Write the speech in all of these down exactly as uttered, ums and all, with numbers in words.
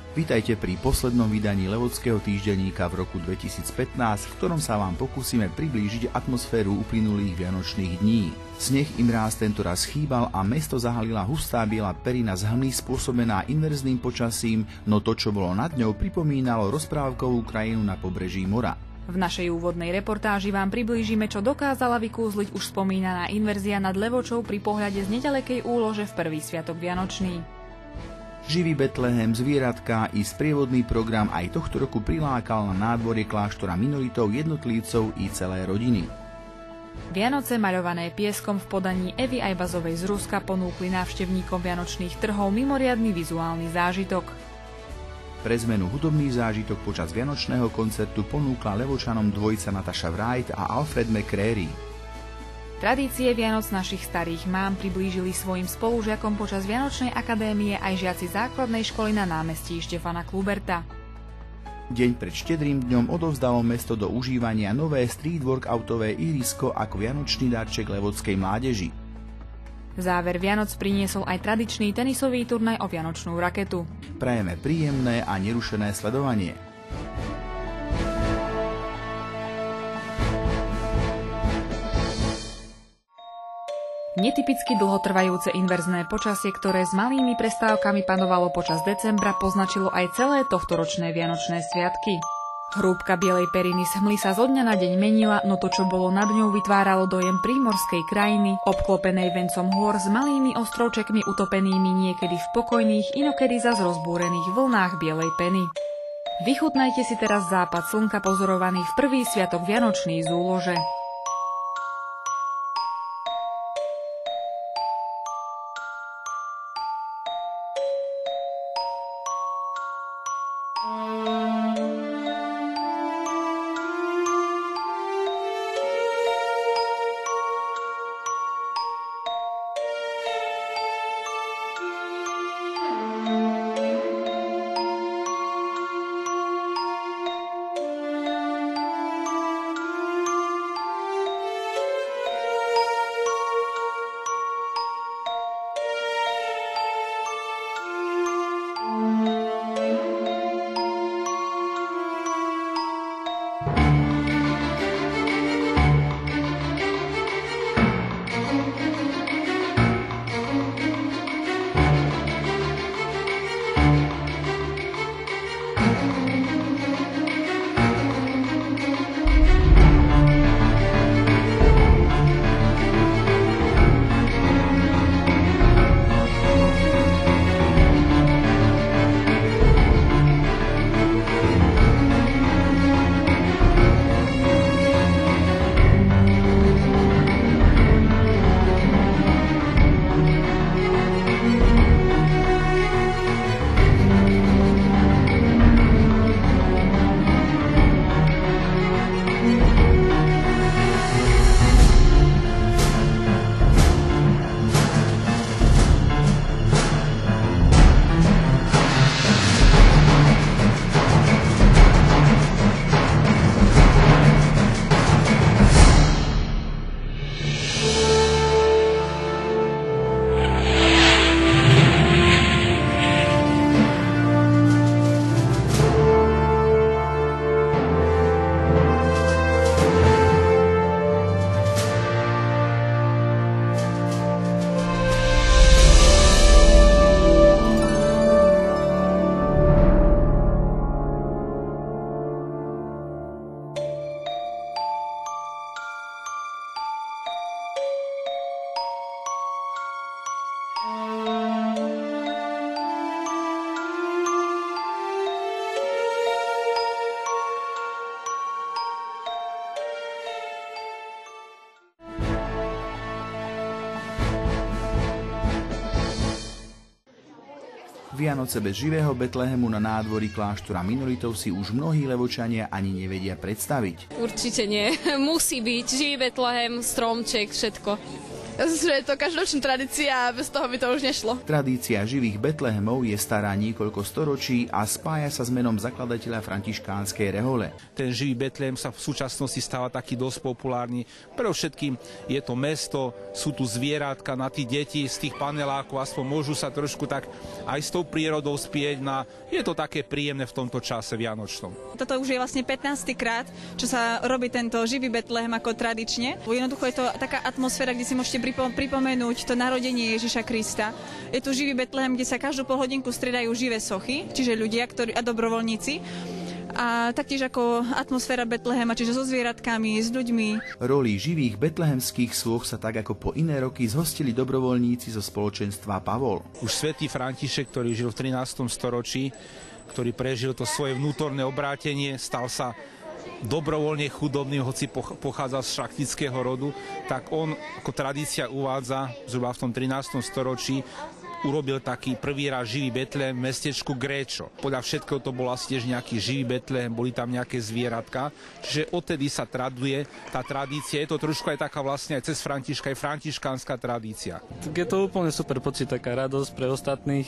Vítajte pri poslednom vydaní Levockého týždenníka v roku dvetisícpätnásť, v ktorom sa vám pokúsime priblížiť atmosféru uplynulých vianočných dní. Sneh im ráz tentoraz chýbal a mesto zahalila hustá biela perina z hmly spôsobená inverzným počasím, no to, čo bolo nad ňou, pripomínalo rozprávkovú krajinu na pobreží mora. V našej úvodnej reportáži vám priblížime, čo dokázala vykúzliť už spomínaná inverzia nad Levočou pri pohľade z nedalekej úlože v prvý sviatok vianočný. Živý Betlehem, zvieratká i sprievodný program aj tohto roku prilákal na nádvorie kláštora minoritov, jednotlivcov i celé rodiny. Vianoce maľované pieskom v podaní Evy Ajbazovej z Ruska ponúkli návštevníkom vianočných trhov mimoriadny vizuálny zážitok. Pre zmenu hudobný zážitok počas vianočného koncertu ponúkla Levočanom dvojica Natasha Wright a Alfred McCreary. Tradície Vianoc našich starých mám priblížili svojim spolužiakom počas Vianočnej akadémie aj žiaci základnej školy na námestí Štefana Kluberta. Deň pred Štedrým dňom odovzdalo mesto do užívania nové street workoutové ihrisko ako vianočný darček levockej mládeži. Záver Vianoc priniesol aj tradičný tenisový turnaj o vianočnú raketu. Prajeme príjemné a nerušené sledovanie. Netypicky dlhotrvajúce inverzné počasie, ktoré s malými prestávkami panovalo počas decembra, poznačilo aj celé tohtoročné vianočné sviatky. Hrúbka bielej periny z hmly sa zo dňa na deň menila, no to, čo bolo nad ňou, vytváralo dojem prímorskej krajiny, obklopenej vencom hôr s malými ostrovčekmi utopenými niekedy v pokojných, inokedy zas rozbúrených vlnách bielej peny. Vychutnajte si teraz západ slnka pozorovaný v prvý sviatok vianočný z úlože. Vianoce bez živého Betlehemu na nádvorí kláštora minoritov si už mnohí Levočania ani nevedia predstaviť. Určite nie. Musí byť živý Betlehem, stromček, všetko. Ja si myslím, že je to každoročná tradícia a bez toho by to už nešlo. Tradícia živých Betlehemov je stará niekoľko storočí a spája sa s menom zakladateľa františkánskej rehole. Ten živý Betlehem sa v súčasnosti stáva taký dosť populárny. Predovšetkým je to mesto, sú tu zvieratka, na tí deti z tých panelákov aspoň môžu sa trošku tak aj s tou prírodou spieť. Na... Je to také príjemné v tomto čase vianočnom. Toto už je vlastne pätnásty krát, čo sa robí tento živý Betlehem ako tradične. Jednoducho je to taká atmosféra, kde si môžete pripomenúť to narodenie Ježiša Krista. Je tu živý Betlehem, kde sa každú pol hodinku striedajú živé sochy, čiže ľudia ktorí, a dobrovoľníci. A taktiež ako atmosféra Betlehema, čiže so zvieratkami, s ľuďmi. Roli živých betlehemských sôch sa tak ako po iné roky zhostili dobrovoľníci zo spoločenstva Pavol. Už svätý František, ktorý žil v trinástom storočí, ktorý prežil to svoje vnútorné obrátenie, stal sa dobrovoľne chudobný, hoci pochádza z šlachtického rodu, tak on, ako tradícia uvádza, zhruba v tom trinástom storočí, urobil taký prvý raz živý Betlehem v mestečku Gréčo. Podľa všetkého to bol asi tiež nejaký živý Betlehem, boli tam nejaké zvieratka, čiže odtedy sa traduje tá tradícia. Je to trošku aj taká vlastne aj cez Františka, aj františkánska tradícia. Tak je to úplne super pocit, taká radosť pre ostatných,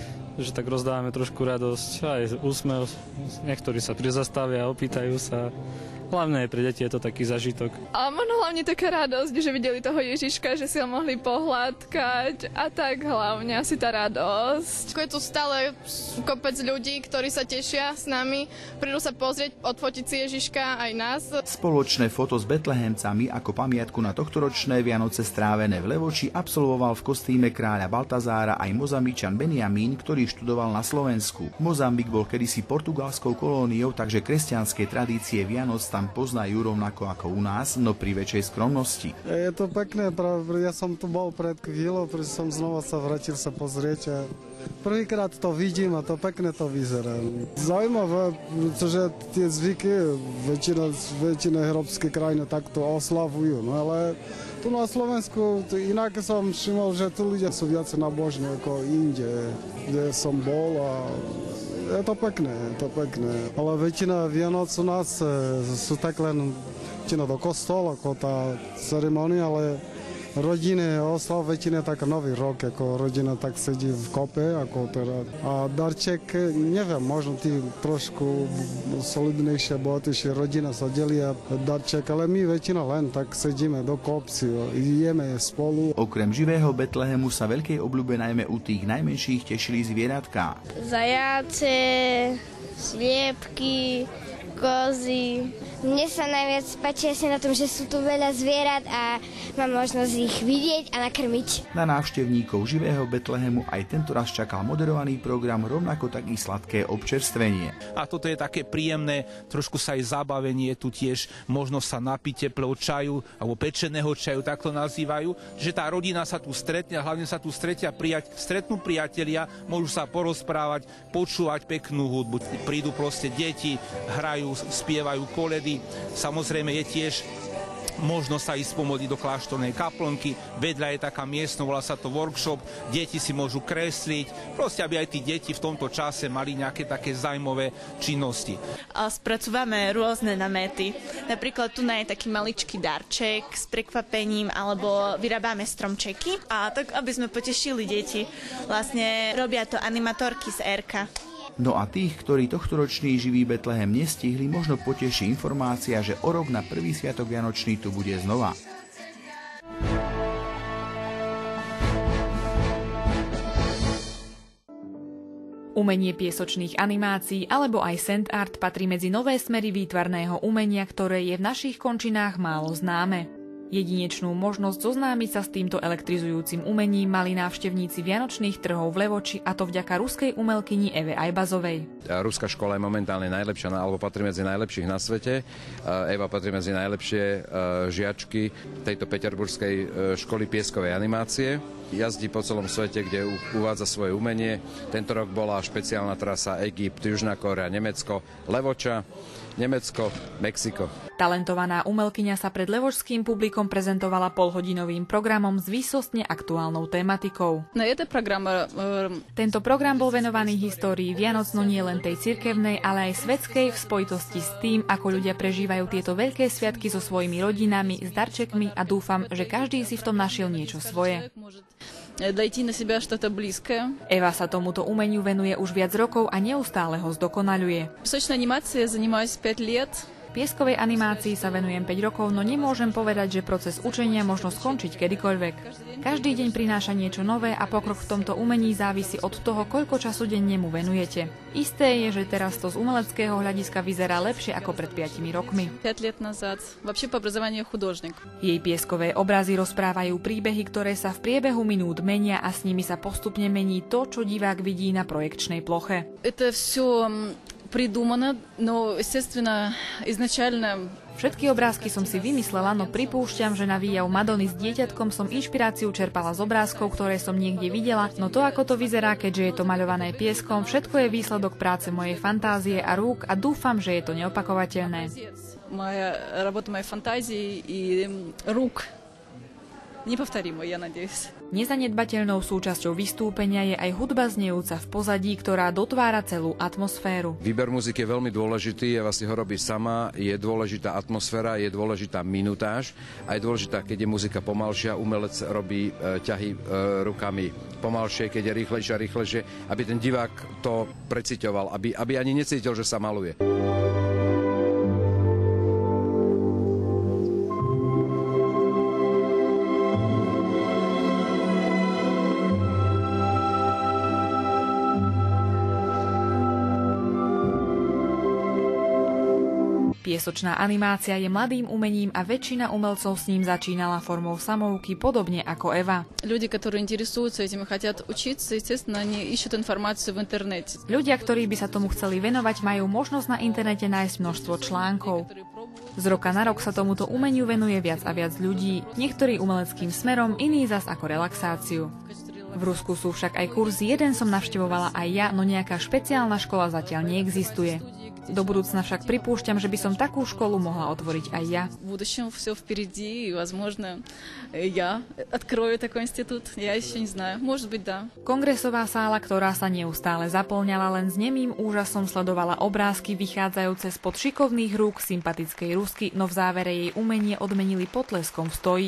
že tak rozdávame trošku radosť, aj úsmev. Niektorí sa prizastavia, opýtajú sa. Hlavne aj pre deti je to taký zažitok. Ale možno hlavne taká radosť, že videli toho Ježiška, že si ho mohli pohľadkať a tak hlavne asi tá radosť. Je tu stále kopec ľudí, ktorí sa tešia s nami, prídu sa pozrieť, odfotiť si Ježiška aj nás. Spoločné foto s Betlehemcami ako pamiatku na tohtoročné Vianoce strávené v Levoči absolvoval v kostýme kráľa Baltazára aj Mozambičan Benjamín, ktorý študoval na Slovensku. Mozambik bol kedysi portugalskou kolóniou, takže kresťanské tradície Vianoc tam poznajú rovnako ako u nás, no pri väčšej skromnosti. Je to pekné, ja som tu bol pred chvíľou, pretože som znova sa vrátil sa pozrieť a prvýkrát to vidím a to pekne to vyzerá. Zaujímavé, pretože tie zvyky väčšina, väčšina európskej krajiny takto oslavujú, no ale tu na Slovensku inak som všimol, že tu ľudia sú viac nabožní ako inde, kde som bol a je to pekné, je to pekné. Ale väčšina Vianoc u nás sú tak len väčšina do kostola, ako tá ceremonia, ale rodiny oslav väčšina tak nový rok, ako rodina tak sedí v kope, ako teda. A darček, neviem, možno tí trošku solidnejšie, bohatejšie rodina sa delia darček, ale my väčšina len tak sedíme do kopci, jeme spolu. Okrem živého Betlehemu sa veľkej obľúbe najmä u tých najmenších tešili zvieratká. Zajace, sliepky, kozy. Mne sa najviac páči asi na tom, že sú tu veľa zvierat a mám možnosť ich vidieť a nakrmiť. Na návštevníkov živého Betlehemu aj tento raz čakal moderovaný program, rovnako tak i sladké občerstvenie. A toto je také príjemné, trošku sa aj zabavenie, tu tiež možno sa napiť teplého čaju, alebo pečeného čaju, tak to nazývajú, že tá rodina sa tu stretne a hlavne sa tu stretia prijať, stretnú priatelia, môžu sa porozprávať, počúvať peknú hudbu. Prídu proste deti, hrajú, spievajú koledy. Samozrejme je tiež možno sa ísť pomôcť do kláštornej kaplnky, vedľa je taká miestnosť, volá sa to workshop, deti si môžu kresliť, proste aby aj tí deti v tomto čase mali nejaké také zaujímavé činnosti. A spracúvame rôzne namäty, napríklad tu je taký maličký darček s prekvapením, alebo vyrábame stromčeky a tak, aby sme potešili deti, vlastne robia to animatorky z Erka. No a tých, ktorí tohtoročný živý Betlehem nestihli, možno poteší informácia, že o rok na prvý sviatok vianočný tu bude znova. Umenie piesočných animácií alebo aj sand art patrí medzi nové smery výtvarného umenia, ktoré je v našich končinách málo známe. Jedinečnú možnosť zoznámiť sa s týmto elektrizujúcim umením mali návštevníci vianočných trhov v Levoči, a to vďaka ruskej umelkyni Eve Ajbazovej. Ruská škola je momentálne najlepšia, alebo patrí medzi najlepších na svete. Eva patrí medzi najlepšie žiačky tejto peterburskej školy pieskovej animácie. jazdí po celom svete, kde uvádza svoje umenie. Tento rok bola špeciálna trasa Egypt, Južná Kórea, Nemecko, Levoča, Nemecko, Mexiko. Talentovaná umelkyňa sa pred levočským publikom prezentovala polhodinovým programom s výsostne aktuálnou tematikou. Tento program bol venovaný histórii Vianoc, no nie len tej cirkevnej, ale aj svetskej v spojitosti s tým, ako ľudia prežívajú tieto veľké sviatky so svojimi rodinami, s darčekmi a dúfam, že každý si v tom našiel niečo svoje. Eva sa tomuto umeniu venuje už viac rokov a neustále ho zdokonaľuje. Pieskovej animácii sa venujem päť rokov, no nemôžem povedať, že proces učenia možno skončiť kedykoľvek. Každý deň prináša niečo nové a pokrok v tomto umení závisí od toho, koľko času denne mu venujete. Isté je, že teraz to z umeleckého hľadiska vyzerá lepšie ako pred piatimi rokmi. Jej pieskové obrazy rozprávajú príbehy, ktoré sa v priebehu minút menia a s nimi sa postupne mení to, čo divák vidí na projekčnej ploche. Придумано, но, естественно, изначально... Všetky obrázky som si vymyslela, no pripúšťam, že na výjav Madony s dieťatkom som inšpiráciu čerpala z obrázkov, ktoré som niekde videla, no to, ako to vyzerá, keďže je to maľované pieskom, všetko je výsledok práce mojej fantázie a rúk a dúfam, že je to neopakovateľné. Moja robota mojej fantázie i rúk. Nepovtarimo, ja nadejus. Nezanedbateľnou súčasťou vystúpenia je aj hudba znejúca v pozadí, ktorá dotvára celú atmosféru. Výber muziky je veľmi dôležitý, Eva si ho robí sama, je dôležitá atmosféra, je dôležitá minutáž a je dôležitá, keď je muzika pomalšia, umelec robí e, ťahy e, rukami pomalšie, keď je rýchlejšie a rýchlejšie, aby ten divák to preciťoval, aby, aby ani necítil, že sa maluje. Piesočná animácia je mladým umením a väčšina umelcov s ním začínala formou samouky, podobne ako Eva. Ľudia, ktorí interesujú sa tým, chcú učiť, естественно, они ищут информацию в интернете. Ľudia, ktorí by sa tomu chceli venovať, majú možnosť na internete nájsť množstvo článkov. Z roka na rok sa tomuto umeniu venuje viac a viac ľudí, niektorí umeleckým smerom, iní zas ako relaxáciu. V Rusku sú však aj kurzy, jeden som navštevovala aj ja, no nejaká špeciálna škola zatiaľ neexistuje. Do budúcna však pripúšťam, že by som takú školu mohla otvoriť aj ja. V budúcom все впереди, и, возможно, я открою такой институт. Я еще не знаю. Может быть, да. Kongresová sála, ktorá sa neustále zaplňala, len s nemým úžasom sledovala obrázky vychádzajúce spod šikovných rúk sympatickej Rusky, no v závere jej umenie odmenili potleskom v stoji.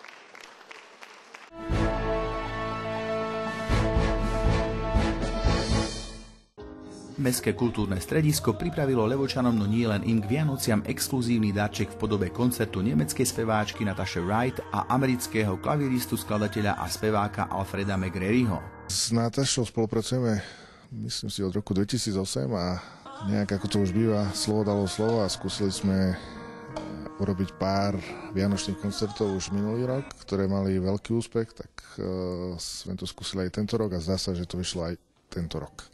Mestské kultúrne stredisko pripravilo Levočanom, no nie len im, k Vianociam exkluzívny darček v podobe koncertu nemeckej speváčky Natashe Wright a amerického klaviristu, skladateľa a speváka Alfreda McGraryho. S Natashou spolupracujeme, myslím si, od roku dvetisícosem a nejak ako to už býva, slovo dalo slovo a skúsili sme urobiť pár vianočných koncertov už minulý rok, ktoré mali veľký úspech, tak uh, sme to skúsili aj tento rok a zdá sa, že to vyšlo aj tento rok.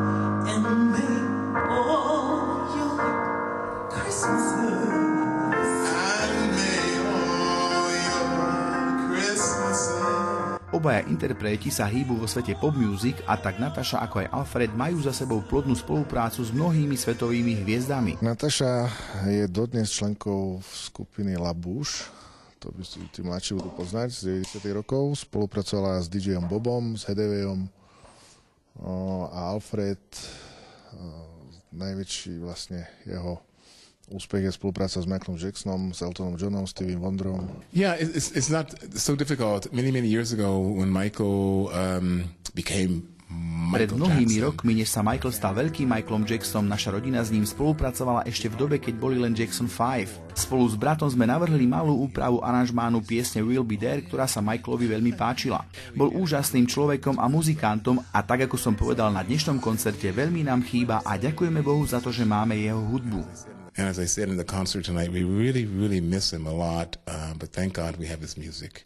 Obaja interpreti sa hýbu vo svete pop music a tak Natasha ako aj Alfred majú za sebou plodnú spoluprácu s mnohými svetovými hviezdami. Natasha je dodnes členkou skupiny La Bouche, to by si tí mladší budú poznať, z deväťdesiatych rokov. Spolupracovala s DJom Bobom, s Hedevejom a Alfred, najväčší vlastne jeho úspech je spolupráca s Michaelom Jacksonom, s Eltonom Johnom, Stevie Wonderom. Yeah, it's, it's not so difficult. Many, many years ago when Michael um, became Pred mnohými rokmi, než sa Michael stal veľkým Michaelom Jacksonom, naša rodina s ním spolupracovala ešte v dobe, keď boli len Jackson päť. Spolu s bratom sme navrhli malú úpravu aranžmánu piesne We'll Be There, ktorá sa Michaelovi veľmi páčila. Bol úžasným človekom a muzikantom a tak, ako som povedal na dnešnom koncerte, veľmi nám chýba a ďakujeme Bohu za to, že máme jeho hudbu. And as I said in the concert tonight, we really, really miss him a lot, uh, but thank God we have his music.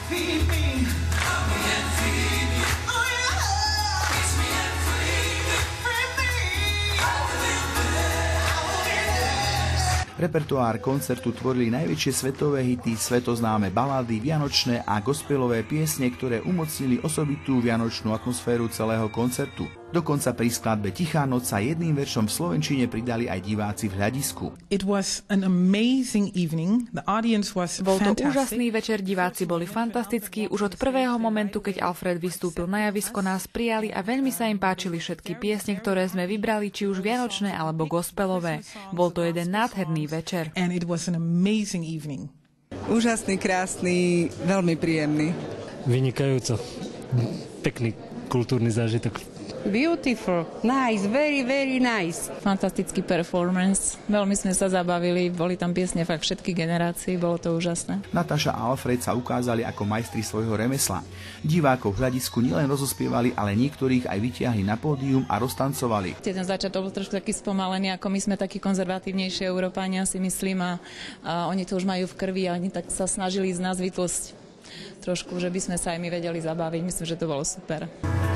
Repertoár koncertu tvorili najväčšie svetové hity, svetoznáme balady, vianočné a gospelové piesne, ktoré umocnili osobitú vianočnú atmosféru celého koncertu. Dokonca pri skladbe Tichá noc sa jedným veršom v slovenčine pridali aj diváci v hľadisku. It was an amazing evening. The audience was Bol to fantastic. úžasný večer, diváci boli fantastickí. Už od prvého momentu, keď Alfred vystúpil na javisko, nás prijali a veľmi sa im páčili všetky piesne, ktoré sme vybrali, či už vianočné alebo gospelové. Bol to jeden nádherný večer. And it was an amazing evening. Úžasný, krásny, veľmi príjemný. Vynikajúco. Pekný kultúrny zážitok. Beautiful, nice, very, very nice. Fantastický performance, veľmi sme sa zabavili, boli tam piesne fakt všetky generácií, bolo to úžasné. Natáša a Alfred sa ukázali ako majstri svojho remesla. Divákov v hľadisku nielen rozospievali, ale niektorých aj vytiahli na pódium a roztancovali. Ten začiatok bol trošku taký spomalený, ako my sme takí konzervatívnejšie Európania, si myslím, a, a oni to už majú v krvi a oni tak sa snažili z nás vytlsť trošku, že by sme sa aj my vedeli zabaviť. Myslím, že to bolo super.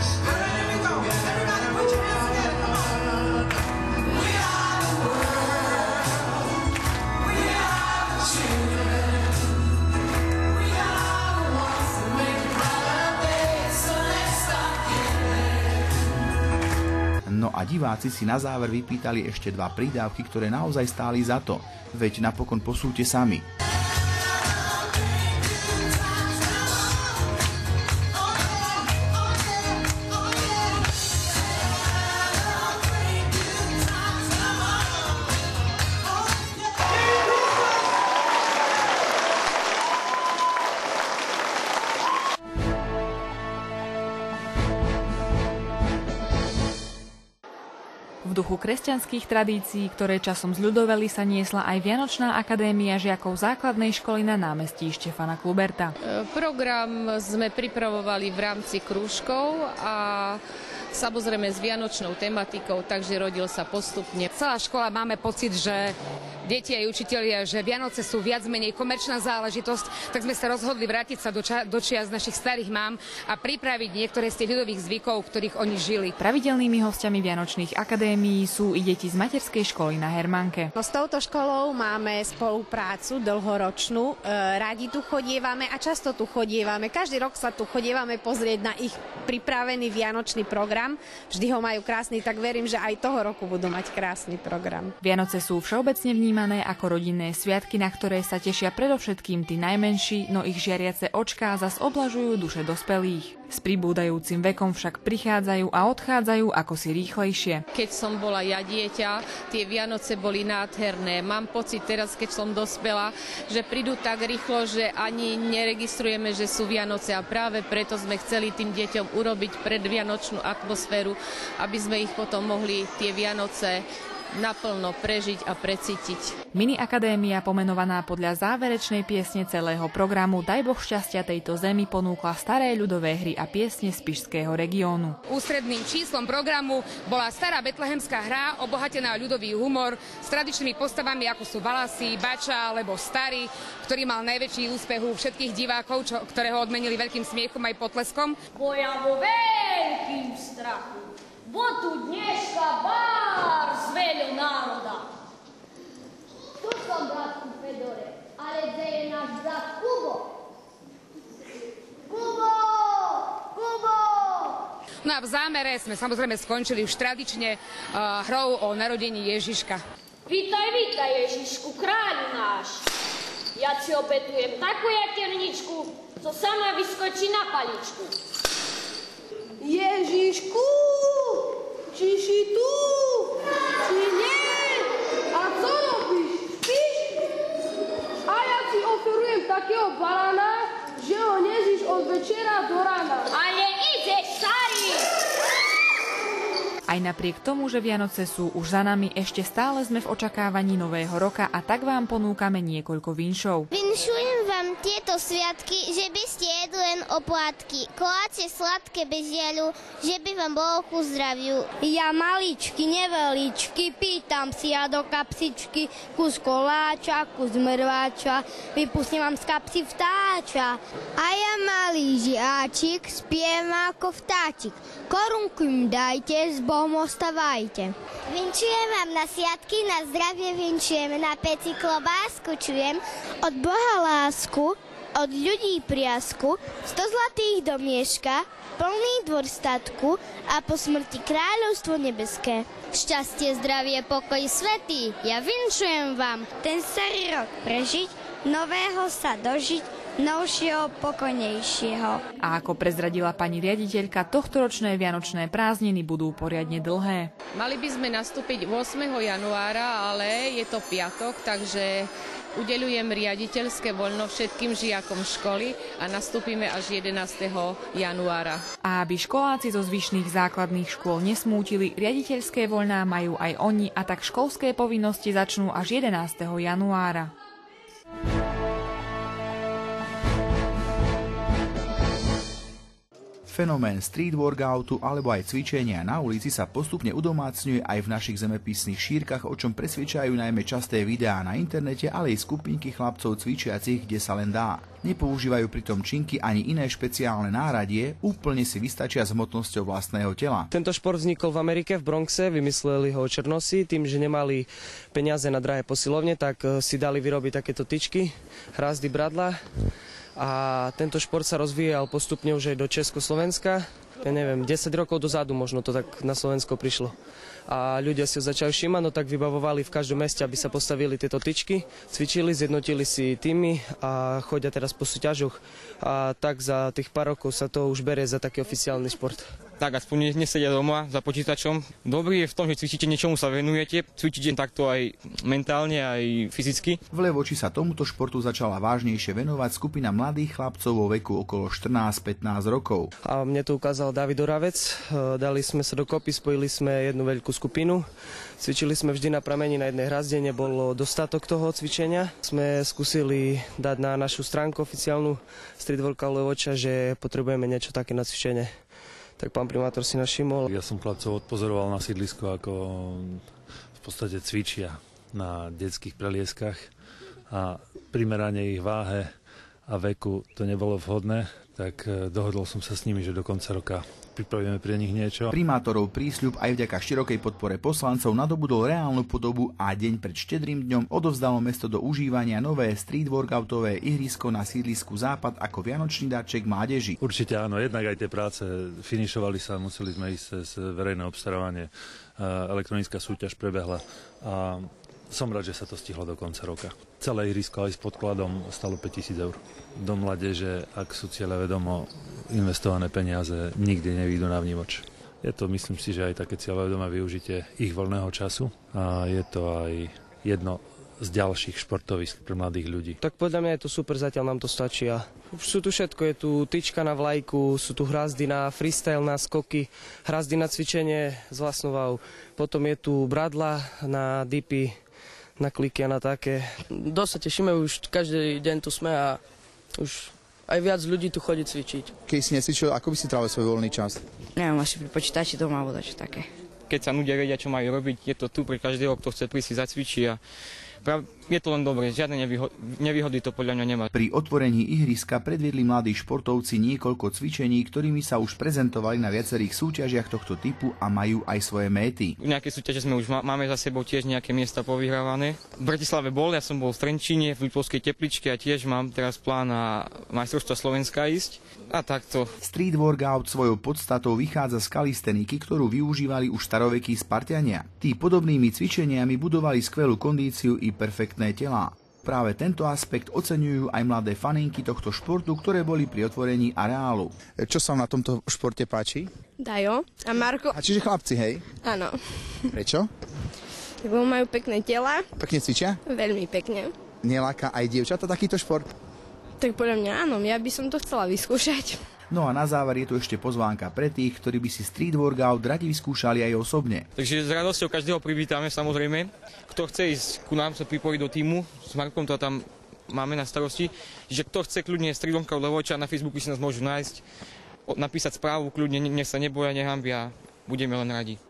No a diváci si na záver vypýtali ešte dva prídavky, ktoré naozaj stáli za to. Veď napokon posúďte sami. V duchu kresťanských tradícií, ktoré časom zľudoveli, sa niesla aj Vianočná akadémia žiakov základnej školy na námestí Štefana Kluberta. Program sme pripravovali v rámci krúžkov a samozrejme s vianočnou tematikou, takže rodil sa postupne. Celá škola máme pocit, že deti aj učitelia, že Vianoce sú viac menej komerčná záležitosť, tak sme sa rozhodli vrátiť sa do, ča- do čias našich starých mám a pripraviť niektoré z tých ľudových zvykov, ktorých oni žili. Pravidelnými hostiami Vianočných akadémií sú i deti z materskej školy na Hermanke. No, s touto školou máme spoluprácu dlhoročnú, e, radi tu chodievame a často tu chodievame. Každý rok sa tu chodievame pozrieť na ich pripravený vianočný program. Vždy ho majú krásny, tak verím, že aj toho roku budú mať krásny program. Vianoce sú všeobecne vnímané ako rodinné sviatky, na ktoré sa tešia predovšetkým tí najmenší, no ich žiariace očká zas oblažujú duše dospelých. S pribúdajúcim vekom však prichádzajú a odchádzajú ako si rýchlejšie. Keď som bola ja dieťa, tie Vianoce boli nádherné. Mám pocit teraz, keď som dospela, že prídu tak rýchlo, že ani neregistrujeme, že sú Vianoce, a práve preto sme chceli tým deťom urobiť predvianočnú atmosféru, aby sme ich potom mohli tie Vianoce naplno prežiť a precítiť. Mini akadémia, pomenovaná podľa záverečnej piesne celého programu Daj Boh šťastia tejto zemi, ponúkla staré ľudové hry a piesne z Spišského regiónu. Ústredným číslom programu bola stará betlehemská hra, obohatená ľudový humor s tradičnými postavami, ako sú Valasi, Bača alebo Starý, ktorý mal najväčší úspech u všetkých divákov, čo, ktoré ho odmenili veľkým smiechom aj potleskom. Boja vo veľkým strachu. Bo tu dneška bar zveľo národa. Tu som, bratku Fedore, ale kde je náš brat Kubo? Kubo! Kubo! No a v zámere sme samozrejme skončili už tradične uh, hrou o narodení Ježiška. Vítaj, vítaj, Ježišku, kráľu náš. Ja ti obetujem takú jaterničku, co sama vyskočí na paličku. Ježišku, či si tu, či nie? A co robíš? Spíš? A ja ti oferujem takého balána, že ho nežíš od večera do rána. Ale ideš, starý! Aj napriek tomu, že Vianoce sú už za nami, ešte stále sme v očakávaní nového roka a tak vám ponúkame niekoľko vinšov. Vinšujem vám tieto sviatky, že by ste jedli len oplátky, koláče sladké bez žiaľu, že by vám bolo ku zdraviu. Ja maličky, neveličky, pýtam si ja do kapsičky kus koláča, kus mrváča, vypustím vám z kapsy vtáč. ča. A ja malý žiáčik spievam ako vtáčik. Korunku im dajte, s Bohom ostávajte. Vinčujem vám na sviatky, na zdravie vinčujem, na peci klobásku čujem, od Boha lásku, od ľudí priasku, sto zlatých do mieška, plný dvor statku a po smrti kráľovstvo nebeské. Šťastie, zdravie, pokoj svätý, ja vinčujem vám. Ten starý rok prežiť, nového sa dožiť, novšieho, pokojnejšieho. A ako prezradila pani riaditeľka, tohtoročné vianočné prázdniny budú poriadne dlhé. Mali by sme nastúpiť ôsmeho januára, ale je to piatok, takže udeľujem riaditeľské voľno všetkým žiakom školy a nastúpime až jedenásteho januára. A aby školáci zo zvyšných základných škôl nesmútili, riaditeľské voľná majú aj oni a tak školské povinnosti začnú až jedenásteho januára. Fenomén street workoutu alebo aj cvičenia na ulici sa postupne udomácňuje aj v našich zemepisných šírkach, o čom presvedčajú najmä časté videá na internete, ale aj skupinky chlapcov cvičiacich, kde sa len dá. Nepoužívajú pritom činky ani iné špeciálne náradie, úplne si vystačia s hmotnosťou vlastného tela. Tento šport vznikol v Amerike, v Bronxe, vymysleli ho černosi, tým, že nemali peniaze na drahé posilovne, tak si dali vyrobiť takéto tyčky, hrázdy, bradla. A tento šport sa rozvíjal postupne už aj do Československa. Ja neviem, desať rokov dozadu možno to tak na Slovensko prišlo. A ľudia si ho začali všímať, no tak vybavovali v každom meste, aby sa postavili tieto tyčky. Cvičili, zjednotili si týmy a chodia teraz po súťažoch. A tak za tých pár rokov sa to už berie za taký oficiálny šport. Tak aspoň nesedia doma za počítačom. Dobrý je v tom, že cvičíte, niečomu sa venujete, cvičíte takto aj mentálne, aj fyzicky. V Levoči sa tomuto športu začala vážnejšie venovať skupina mladých chlapcov vo veku okolo štrnásť pätnásť rokov. A mne to ukázal David Oravec. Dali sme sa dokopy, spojili sme jednu veľkú skupinu. Cvičili sme vždy na prameni na jednej hrazde, nebolo dostatok toho cvičenia. Sme skúsili dať na našu stránku oficiálnu Street Workout Levoča, že potrebujeme niečo také na cvičenie. Tak pán primátor si našimol. Ja som chlapcov odpozoroval na sídlisku, ako v podstate cvičia na detských prelieskach a primerane ich váhe a veku to nebolo vhodné, tak dohodol som sa s nimi, že do konca roka pripravíme pre nich niečo. Primátorov prísľub aj vďaka širokej podpore poslancov nadobudol reálnu podobu a deň pred Štedrým dňom odovzdalo mesto do užívania nové street workoutové ihrisko na sídlisku Západ ako vianočný darček mládeži. Určite áno, jednak aj tie práce finišovali sa, museli sme ísť cez verejné obstarávanie, elektronická súťaž prebehla a som rád, že sa to stihlo do konca roka. Celé ihrisko aj s podkladom stalo päťtisíc eur. Do mládeže, ak sú cieľavedomo investované peniaze, nikdy nevídu na vnívoč. Je to, myslím si, že aj také cieľavedomé využitie ich voľného času a je to aj jedno z ďalších športovísk pre mladých ľudí. Tak podľa mňa je to super, zatiaľ nám to stačí. A sú tu všetko, je tu tyčka na vlajku, sú tu hrazdy na freestyle, na skoky, hrazdy na cvičenie s vlastnou váhou. Potom je tu bradla na dipy, na kliky a na také. Dosť sa tešíme, už každý deň tu sme a už aj viac ľudí tu chodí cvičiť. Keď si necvičil, ako by si trávil svoj voľný čas? Neviem, asi pri počítači doma alebo dačo také. Keď sa ľudia vedia, čo majú robiť, je to tu pre každého, kto chce prísť si zacvičiť a je to len dobre, žiadne nevýhody, nevýhody to podľa mňa nemá. Pri otvorení ihriska predviedli mladí športovci niekoľko cvičení, ktorými sa už prezentovali na viacerých súťažiach tohto typu a majú aj svoje méty. Nejaké súťaže sme už máme za sebou tiež nejaké miesta povyhrávané. V Bratislave bol, ja som bol v Trenčíne, v Liptovskej Tepličke a tiež mám teraz plán na majstrovstvá Slovenska ísť. A takto. Street workout svojou podstatou vychádza z kalisteniky, ktorú využívali už starovekí Spartania. Tí podobnými cvičeniami budovali skvelú kondíciu i perfektné telá. Práve tento aspekt oceňujú aj mladé faninky tohto športu, ktoré boli pri otvorení areálu. Čo sa na tomto športe páči? Dajo a Marko. A čiže chlapci, hej? Áno. Prečo? Lebo majú pekné tela. Pekne cvičia? Veľmi pekne. Neláka aj dievčata takýto šport? Tak podľa mňa áno, ja by som to chcela vyskúšať. No a na záver je tu ešte pozvánka pre tých, ktorí by si street workout radi vyskúšali aj osobne. Takže s radosťou každého privítame samozrejme. Kto chce ísť ku nám sa pripojiť do týmu, s Markom to tam máme na starosti, že kto chce kľudne street workout Levoča, na Facebooku si nás môžu nájsť, napísať správu kľudne, nech sa neboja, nehambia, budeme len radi.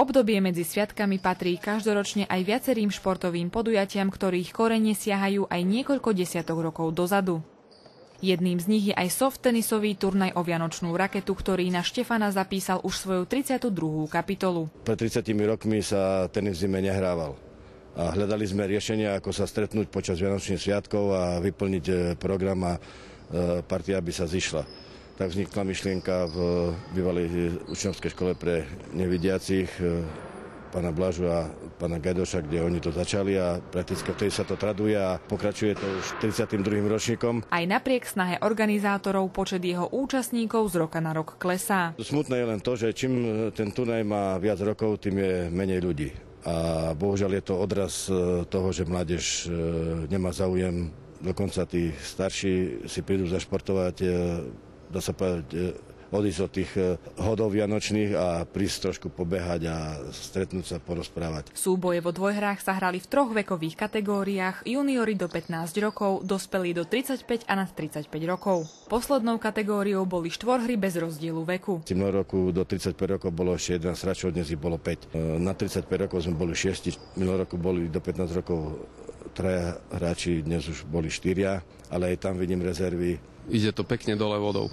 Obdobie medzi sviatkami patrí každoročne aj viacerým športovým podujatiam, ktorých korene siahajú aj niekoľko desiatok rokov dozadu. Jedným z nich je aj soft-tenisový turnaj o vianočnú raketu, ktorý na Štefana zapísal už svoju tridsiatu druhú kapitolu. Pred tridsiatimi rokmi sa tenis v zime nehrával. A hľadali sme riešenia, ako sa stretnúť počas vianočných sviatkov a vyplniť program a partia by sa zišla. Tak vznikla myšlienka v bývalej učňovskej škole pre nevidiacich pána Blažu a pána Gajdoša, kde oni to začali a prakticky vtedy sa to traduje a pokračuje to už tridsiatym druhým ročníkom. Aj napriek snahe organizátorov počet jeho účastníkov z roka na rok klesá. Smutné je len to, že čím ten turnaj má viac rokov, tým je menej ľudí. A bohužiaľ je to odraz toho, že mládež nemá záujem, dokonca tí starší si prídu zašportovať, dá sa povedať, odísť od tých hodov vianočných a prísť trošku pobehať a stretnúť sa, porozprávať. Súboje vo dvojhrách sa hrali v troch vekových kategóriách, juniori do pätnásť rokov, dospelí do tridsaťpäť a nad tridsaťpäť rokov. Poslednou kategóriou boli štvorhry bez rozdielu veku. V minulom roku do tridsaťpäť rokov bolo ešte jeden hráčov, dnes ich bolo päť. Na tridsaťpäť rokov sme boli šiesti, minulom roku boli do pätnásť rokov traja hráči, dnes už boli štyria, ale aj tam vidím rezervy. Ide to pekne dole vodou.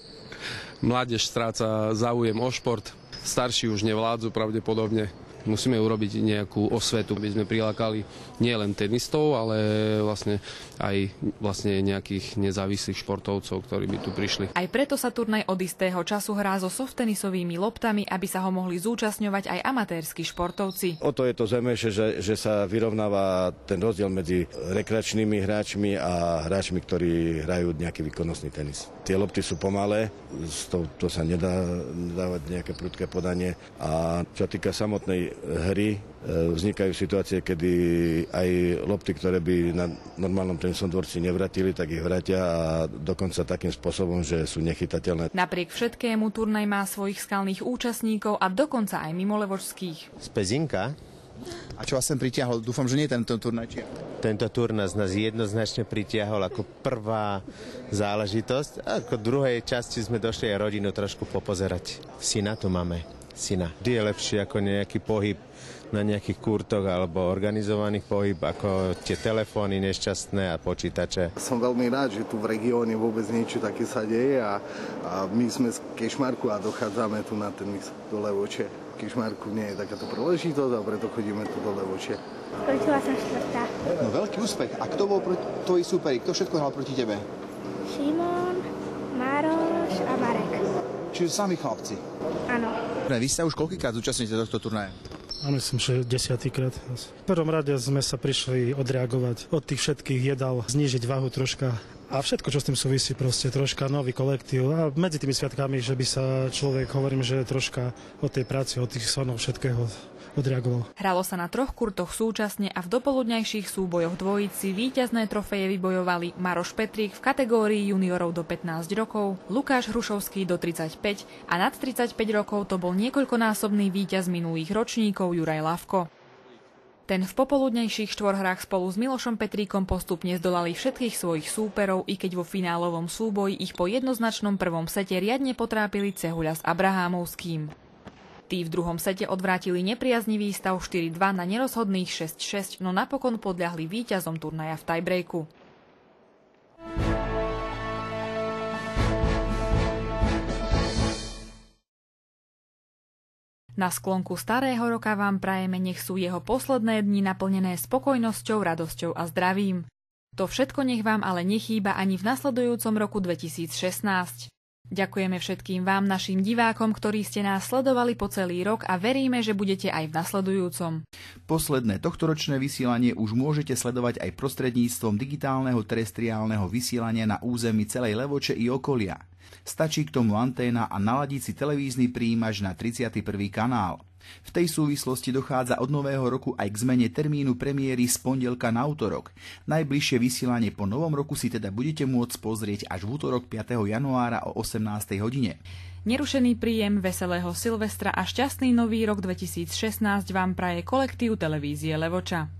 Mládež stráca záujem o šport, starší už nevládzu pravdepodobne. Musíme urobiť nejakú osvetu, aby sme prilákali nielen tenistov, ale vlastne aj vlastne nejakých nezávislých športovcov, ktorí by tu prišli. Aj preto sa turnaj od istého času hrá so softtenisovými loptami, aby sa ho mohli zúčastňovať aj amatérsky športovci. O to je to zaujímavejšie, že, že sa vyrovnáva ten rozdiel medzi rekreačnými hráčmi a hráčmi, ktorí hrajú nejaký výkonnostný tenis. Tie lopty sú pomalé, to, to sa nedá dávať nejaké prudké podanie a čo týka samotnej hry, vznikajú situácie, kedy aj lopty, ktoré by na normálnom tenisovom dvorci nevratili, tak ich vratia a dokonca takým spôsobom, že sú nechytateľné. Napriek všetkému turnaj má svojich skalných účastníkov a dokonca aj mimolevočských. Z Pezinka. A čo vás sem pritiahol? Dúfam, že nie tento turnaj. Či... Tento turnaj nás jednoznačne pritiahol ako prvá záležitosť. A ako druhej časti sme došli aj rodinu trošku popozerať. Syna tu máme. Syna. Vždy je lepšie ako nejaký pohyb na nejakých kurtoch alebo organizovaných pohyb, ako tie telefóny nešťastné a počítače. Som veľmi rád, že tu v regióne vôbec niečo také sa deje a, a my sme z Kešmarku a dochádzame tu na ten do Levoče. V Kešmarku nie je takáto príležitosť a preto chodíme tu do Levoče. Skončila som štvrtá. No veľký úspech. A kto bol proti tvoji súperi? Kto všetko hral proti tebe? Šimon, Maroš a Marek. Čiže sami chlapci? Áno. Vy sa už koľkýkrát zúčastníte tohto turnaja? A myslím, že desiatýkrát. V prvom rade sme sa prišli odreagovať od tých všetkých jedál, znížiť váhu troška a všetko, čo s tým súvisí, proste troška nový kolektív a medzi tými sviatkami, že by sa človek, hovorím, že troška od tej práce, od tých sonov všetkého odreagoval. Hralo sa na troch kurtoch súčasne a v dopoludňajších súbojoch dvojíci víťazné trofeje vybojovali Maroš Petrík v kategórii juniorov do pätnásť rokov, Lukáš Hrušovský do tridsaťpäť a nad tridsaťpäť rokov to bol niekoľkonásobný víťaz minulých ročníkov Juraj Lavko. Ten v popoludnejších štvorhrách spolu s Milošom Petríkom postupne zdolali všetkých svojich súperov, i keď vo finálovom súboji ich po jednoznačnom prvom sete riadne potrápili Cehuľa s Abrahámovským. Tí v druhom sete odvrátili nepriaznivý stav štyri dva na nerozhodných šesť šesť, no napokon podľahli víťazom turnaja v tiebreaku. Na sklonku starého roka vám prajeme, nech sú jeho posledné dni naplnené spokojnosťou, radosťou a zdravím. To všetko nech vám ale nechýba ani v nasledujúcom roku dvetisícšestnásť. Ďakujeme všetkým vám, našim divákom, ktorí ste nás sledovali po celý rok a veríme, že budete aj v nasledujúcom. Posledné tohtoročné vysielanie už môžete sledovať aj prostredníctvom digitálneho terestriálneho vysielania na území celej Levoče i okolia. Stačí k tomu anténa a naladiť si televízny prijímač na tridsiaty prvý kanál. V tej súvislosti dochádza od nového roku aj k zmene termínu premiéry z pondelka na utorok. Najbližšie vysielanie po novom roku si teda budete môcť pozrieť až v útorok piateho januára o osemnástej hodine. Nerušený príjem, veselého Silvestra a šťastný nový rok dvetisícšestnásť vám praje kolektív televízie Levoča.